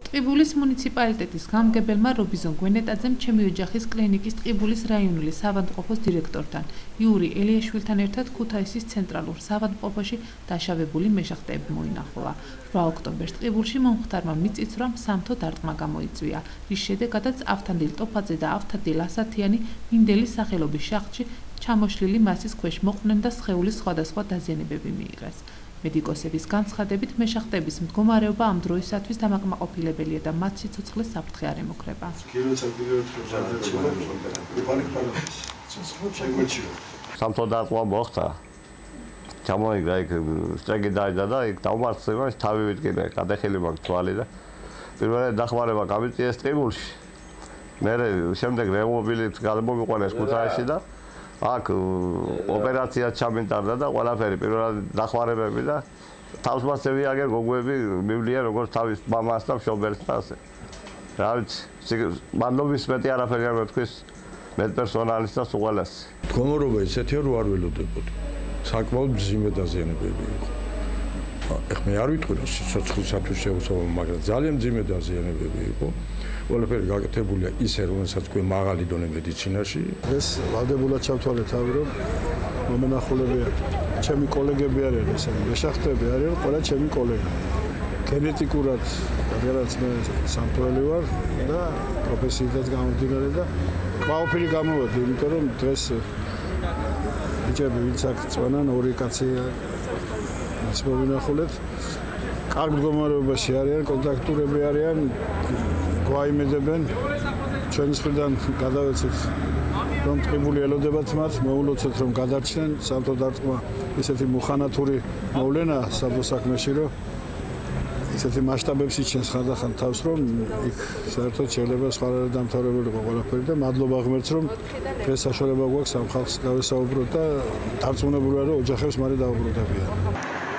ტყიბულის მუნიციპალიტეტის გამგებელმა რობიზონ გვენეტაძემ ჩემი ოჯახის კლინიკის ტყიბულის რაიონული საავადმყოფოს დირექტორთან იური ელიაშვილთან ერთად ქუთაისის ცენტრალურ საავადმყოფოში დაშავებული მეშახტეები მოინახულა. 8 ოქტომბერს ტყიბულში მომხდარმა მიწისძვრამ სამთო დარტყმა გამოიწვია, რის შედეგადაც ავთანდილ ტოფაძე და ავთანდილ ასათიანი მინდელის სახელობის შახტში ჩამოშლილი მასის ქვეშ მოყვნენ და სხეულის სხვადასხვა დაზიანებები მიიღეს. მედიკოსების განცხადებით მეშახტეების მდგომარეობა ამ დროისათვის დამაკმაყოფილებელია და მათ სიცოცხლე საფრთხე არ ემუქრება. სამთო დარტყმა მოხდა. ჩამოიგდა იქ სტრეგი დაიძა და იქ დაუმარცხება ის თავი ვიდგინე, გადახელი მაქვს თვალი და პირველად დახმარება გამიწიეს ტყიბულში. მე შემდეგ რემობილით გადმომიყვანეს ქუთაისში და აქ ოპერაცია ჩამენტარდა და ყველაფერი პირველად დახმარებები და თავს მასები აგერ გოგოები მივლია როგორც თავის მამას და მშობელს და ასე. რა ვიცი, მადლობის მეტი არაფერი არ მეთქვის მედპერსონალის და სულ. მდგომარეობა ისეთია რომ არ ველოდებოდი. საკმაოდ მძიმე დაზიანებები იყო. ეხლა მე არ ვიტყვი რომ სიცოცხლისათვის შეუსაბამო, მაგრამ ძალიან მძიმე დაზიანებები იყო. ყველაფერი გაკეთებულია ისე, რომელსაც ქვია მაღალი დონე მედიცინაში. ეს ვალდებულად ჩავთვალე თავი, რომ მომენახულები ჩემი კოლეგები არიან, ესენი მეშახტეები არიან, ყველა ჩემი კოლეგა. გენეტიკურად რაღაც მე სამთვრელი ვარ და პროფესიითაც გამომდინარე და ყველაფერი გამოვედი, იმიტომ რომ დღეს ბიჭები ვინც აქ წვენან, ორი კაცი ის მომენახულეთ. კარგ მდგომარეობაში არიან, კონტაქტურები არიან. გვაიმედებენ ჩვენი მხრიდან გადავეცეთ რომ ტყიბული ელოდებათ მათ მოულოცოთ რომ გადარჩნენ სამთო დარტყმა ისეთი მუხანათური მოვლენა საბჭო საქმეში რომ ისეთი მასშტაბებს იჩენს ხანდახან თავს რომ იქ საერთოდ შეიძლება სხვა რა დამთავრებულიყო ყველაფერი და მადლობა ღმერთს რომ დღეს საშუალება გვაქვს ამ ხალხს გავესაუბროთ და დარწმუნებულია რომ ოჯახებს მალე დაუბრუნდებიან.